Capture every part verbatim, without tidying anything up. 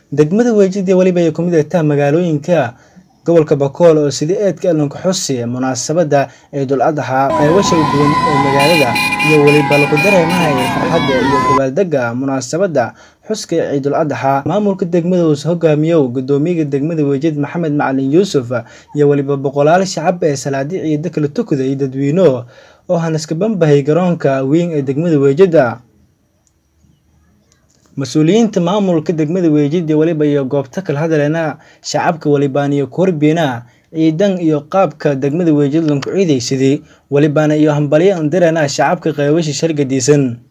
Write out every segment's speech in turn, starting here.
degmada Weejid iyo waliba ay kumid tahay magaalooyinka gobolka Bakool oo sidii eedka lanka xusi munaasabada Ciidul Adha ee washa duwan ee magaalada iyo waliba lagu dareemahay farxadda iyo dabaaldega munaasabada xuska Ciidul Adha maamulka degmada uu hogaamiyo gudoomiyaha degmada Weejid Maxamed Macalin Yuusuf iyo waliba boqolaal shacab ee salaadii ciidda kala tukaday dadweyno oo hanaska bambahay garoonka weyn ee degmada Weejid مسؤولينta maamulka degmada Weejid waliba iyo goobta kala hadalena shacabka walibaan iyo korbina ciidan iyo qaabka degmada Weejid lanku ciidaysidii walibaan iyo hambaliyo andirana shacabka qaybasha shargadiisan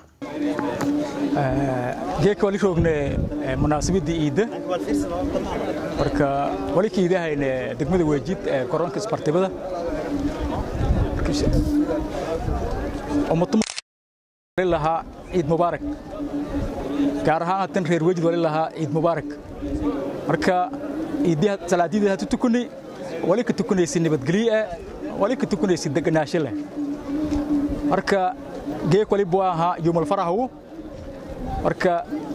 ee geek wali rogne munaasabadii ciida marka wali kiidahayna degmada Weejid ee koronka isbartibada ummatum laha ciid mubaarak gaar ahaan tan reer Weejid wali laha ciid mubaarak marka ciidaha salaadiida hatu tukunay wali ka tukunaysi nabadgaliye wali ka tukunaysi deganaansho leh marka geek wali buu ahaa yoomal farahu marka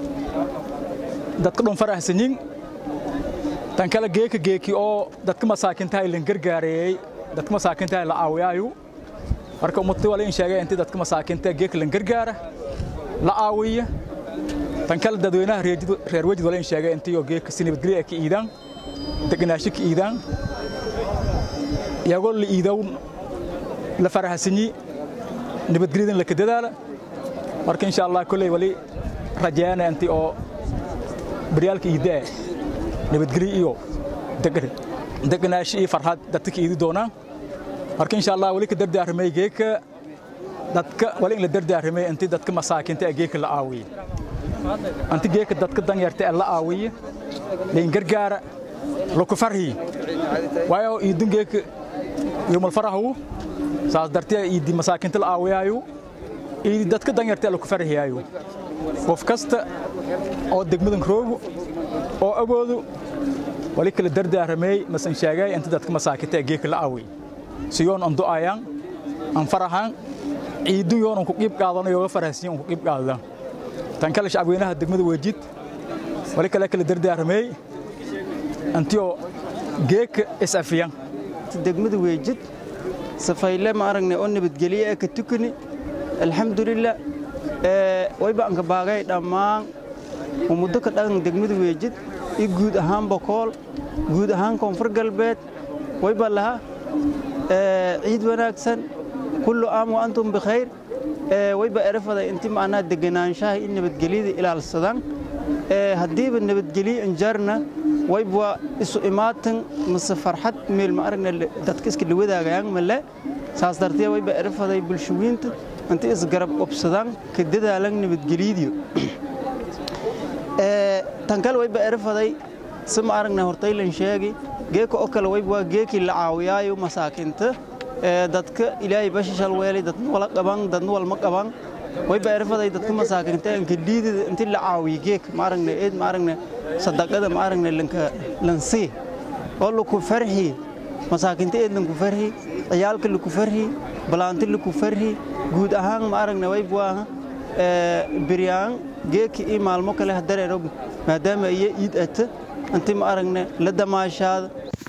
dadka dhan faraxsanyin tan kala geek geeki oo dadka masaakinta ay lan gargaareeyay dadka masaakinta la aawiyayo marka ummadda wali in sheegay inta dadka masaakinta geek lan gargaara la aawiya tan kala dadweynaha reer Weejid wala in sheegay intii oo geek si nabadgaliye ka iidan deganaansho ka iidan iyagoo la iidaw la faraxsanyi nabadgaliyedan la ka dadaala marka insha Allah kulay wali rajaana intii oo baryaalka iidaa nabadgaliye iyo deganaansho iyo farxad dadka iidi doona marka insha Allah wali ka dardaarmay geeka dadka wali in la dardaarmay intii dadka masaakinta ee geeka la aawiyo أنت جيك دتك دنيا رتأ الله عوية لين جرجار لو كفرهي وياو يدون جيك يوم الفرح هو ساز درتي يدي مساكن تلا عوية أيو يدي دتك دنيا رتأ لو كفرهي أيو وفكست أو دقمدن كروب أو أبودو ولك الدرد أرمي مثلا شجاي أنت دتك مساكن تلا جيك لا عوي سيون أندو أيان أن فرحان يدو يون كوكيب قاضنا يو فرحسين كوكيب قاضنا tan kala shacabweynaha degmada Weejid wali kala kala dardaarmay antiyo geek isafiyan degmada Weejid safayle ma aragnay oo nabadgaliye ka tukani alxamdulillah ee way baan ka baagay dhamaan ummadda ka dhan degmada Weejid i guud ahaan Bakool guud ahaan Koonfur Galbeed way baa laha ee ciid wanaagsan kullu aam wa antum bikhair ويبا عرفنا أنت معنا دجنانشاه إن بتجليد إلى الصدام هديب إن بتجلي إنجرنا ويبا إسقامات مصفر حد من المعركة تتكسك اللي وده جايان ملا ساسترتيه ويبا عرفنا يبلشوينت أنت إسقرب أبصدام كده على إن بتجليديو تنقل ويبا عرفنا سم معركة هرتايل إنشاجي جيك أكل ويبا جيك اللي عاويايو مساكنته dadka ilaahay bashashal weelay dad wala qaban dad wal ma qaban way baarifaday dadka masaakinta inka liidida intii la caawiyeek ma aragnay eed ma aragnay sadaqada ma aragnay lanka lansi oo ku farxi masaakinta eed lanku farxi ciyaalka lagu farxi balaanti lagu farxi guud ahaan ma aragnay way buu ee biryaan geeki i maalmo kale hadareero maadaama ay iid ata intii ma aragnay la damaashaad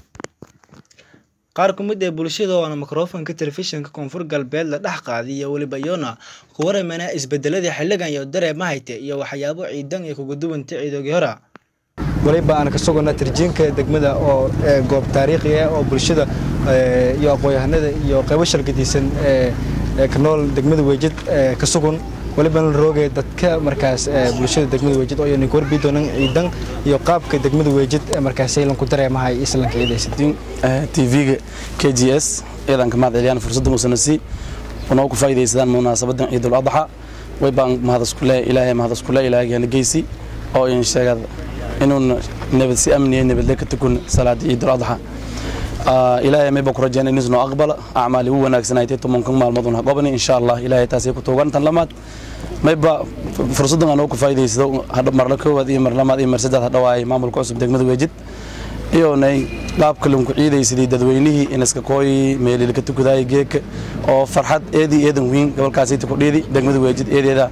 qaar kumid ee bulshada oo mikrofoonka telefishinka Koonfur Galbeed la dhax qaaday iyo waliba yoona ku wareemana isbedeladii xilligan iyo dareemahayte iyo waxyaabo ciidan ay ku gudubantay ciidogii hore waliba aan ka sugana tarjiinka degmada oo goob taariikhi ah oo bulshada iyo aqoonyahanada iyo qaybo shargadiisan ee ka nool degmada Weejid ka sugan waliba la roogay dadka markaas bulshada degmada Weejid oo ay korbi doonaan ciidan iyo qaabka degmada Weejid markaas ay lanku dareemahay islanka ciidaysadin T V-ga K G S eedan ka maadceliyaan fursad musanasi oo ku faa'iideysadaan munaasabadan Ciidul Adha way baan mahad isku leeyahay Ilaahay mahad isku leeyahay Ilaahay geesi oo in sheegad inuu nabad si amniye nabad ka tukun salaad Ciidul Adha Ilaahay ma baa ku rajaan inuu noo aqbala acmaali uu wanaagsanaayti tobankan maalmood ha qobani insha Allah Ilaahay taasi ku toogan tan lamaad ma baa fursadan aan ku faa'iideysado hadda mar la koowaad iyo mar lamaad iyo mar saddex dhawaay maamulka cusub degmada Weejid iyo nay qaabka lunku ciidaysidii dadweynihii in iska kooy meelil ka tukaday geek oo farxad eedii eedan weyn gobolkaasi ku dhidi degmada Weejid eedeeda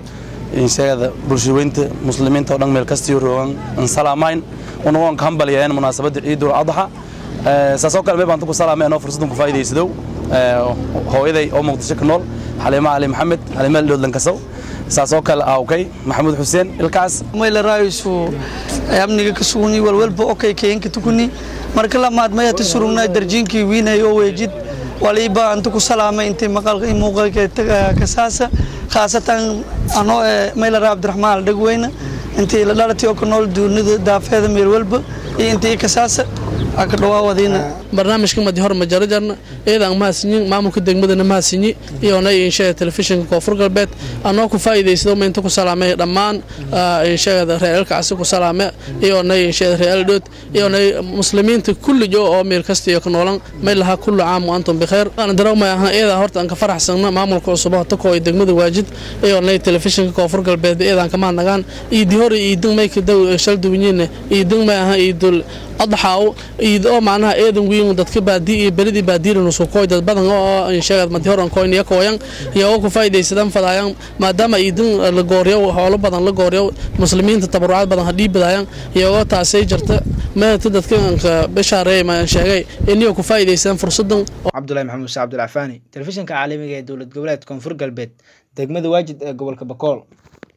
in sheegada bulshooyinta muslimiinta oo dhan meel kasta yuroogan in salaamayn unoon ka hambaliyeen munaasabada ciidul adha saasoo kale baan ku salaameen oo fursadan ku faa'iideysado hooyaday oo muqdisho ka nool Xaliima Ali Maxamed Xaliima Dowlan Kasow saasoo kale awkay Maxamed Xuseen ilkaas meel raaysu amniga ka suuni walwalba okay keenka tukuni marka la maad ma yata surunay darjiinkii wiinayo weejid waliba antu ku salaamay intii maqalka muuqaalka ka saasa khaasatan ano meel raab Abdurrahmaan Dhagweyne intii la dhalatay oo ka nool duunida daafeeda meel walba intii ka saasa akadhawa wadina barnaamijka madi hor majarajarna eedan ma sinyin maamulka degmadana ma sinyi iyo nay inshaa telefishinka koonfur galbeed anoo ku faa'iideysado ma inta ku salaamay dhamaan inshaada reerka asoo ku salaamay iyo nay inshaa reer dood iyo nay muslimiinta kulli joo oo meel kasta iyo ka noolan meel laha kullu caam wa antum bikhair aan darawma ahaan eeda horta aan ka faraxsana maamulka cusub oo tako degmada waajid iyo nay telefishinka koonfur galbeed eedan kama nagaan iidi hore iidin may ka daw shal duwinina iidin ma aha iidul adxaaw iidoo macnaha eedan weyn dadka baadi iyo baladi baadiirno soo kooy dad badan oo inshaad mad horan kooyn iyo kooyan iyo ku faa'iideysadaan fadayaan maadaama iidin la gooriyo xoolo badan la gooriyo muslimiinta tabarucaad badan hadii badayaan iyo taasay jirta ma dadka bashaareey ma sheegay inuu ku faa'iideysan fursadan Cabdullaahi Maxamed Muuse Cabdul Afaani telefishinka caalamiga ee dawlad goboleedka Koonfur Galbeed degmada Waajid ee gobolka Bakool.